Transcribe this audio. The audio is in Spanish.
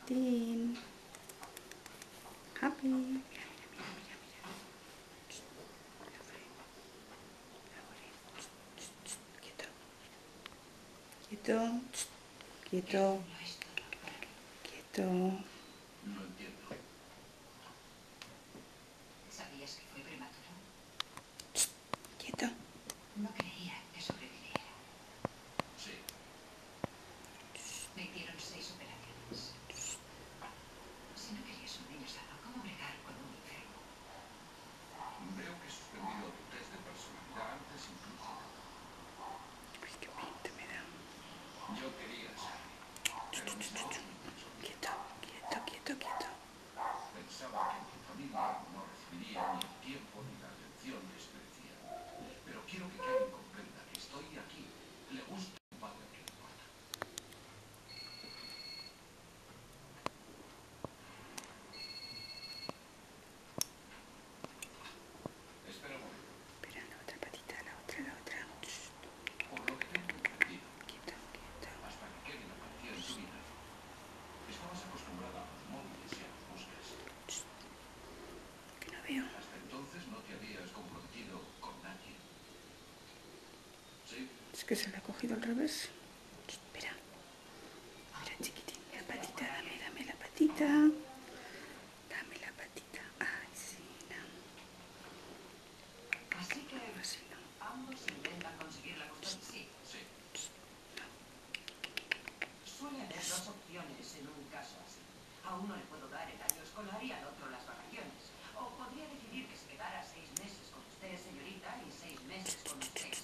chiquitín. Happy. Mira, mira, mira, mira, mira. Quieto. Quieto. Quieto. Quieto. No entiendo. ¿Sabías que fue prematuro? Quieto. No creía que sobreviviera. Sí. Me hicieron 6 operaciones. Si no querías un niño sano, ¿cómo bregar con un enfermo? Veo que he suspendido tu test de personalidad antes incluso. Uy, qué pinta me da. Yo quería a Sally, pero mis modos me impulsaron. Quieto, quieto, quieto, quieto. Pensaba que mi familia no recibiría ni el tiempo ni la atención que se merecía. Pero quiero que Kevin comprenda que estoy aquí. Le gusta un padre que le importa. Espera un momento. Espera, la otra patita, la otra, la otra. Por lo que tengo entendido, Quieto, quieto. hasta que Kevin apareció en tu vida, estabas acostumbrada a los móviles y a las buscas. Que no veo. Hasta entonces no te habías comprometido con nadie. ¿Sí? Es que se la ha cogido al revés. Espera. Espera, chiquitín. La patita, dame, dame la patita. Dame la patita. Ay, sí, no. Así que Así no. ambos intentan conseguir la custodia. Sí. Sí. Suele haber 2 opciones en un caso así. A uno le puedo dar el año escolar y al otro las vacaciones. O podría decidir que se quedara 6 meses con usted, señorita, y 6 meses con usted,